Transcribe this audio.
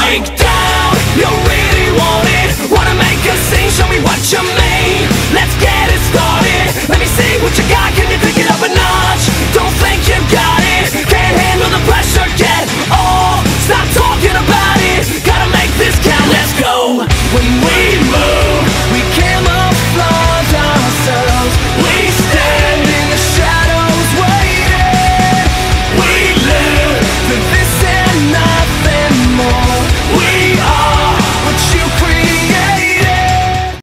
break down. You really want it, wanna make a scene, show me what you made.